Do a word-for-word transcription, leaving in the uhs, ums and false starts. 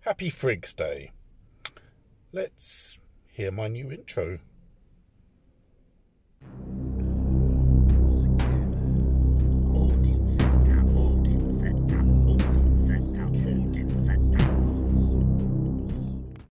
Happy Frigg's Day. Let's hear my new intro.